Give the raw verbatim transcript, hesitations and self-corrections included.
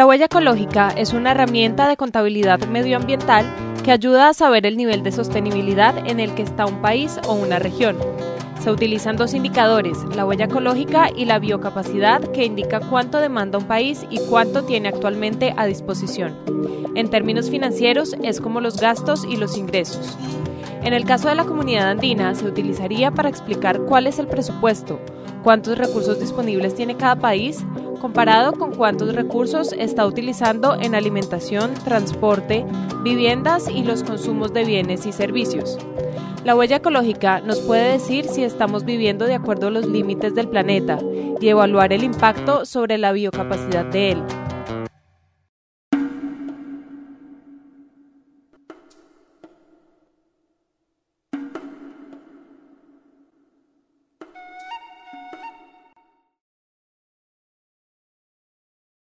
La huella ecológica es una herramienta de contabilidad medioambiental que ayuda a saber el nivel de sostenibilidad en el que está un país o una región. Se utilizan dos indicadores, la huella ecológica y la biocapacidad, que indica cuánto demanda un país y cuánto tiene actualmente a disposición. En términos financieros, es como los gastos y los ingresos. En el caso de la comunidad andina, se utilizaría para explicar cuál es el presupuesto, cuántos recursos disponibles tiene cada país, comparado con cuántos recursos está utilizando en alimentación, transporte, viviendas y los consumos de bienes y servicios. La huella ecológica nos puede decir si estamos viviendo de acuerdo a los límites del planeta y evaluar el impacto sobre la biocapacidad de él.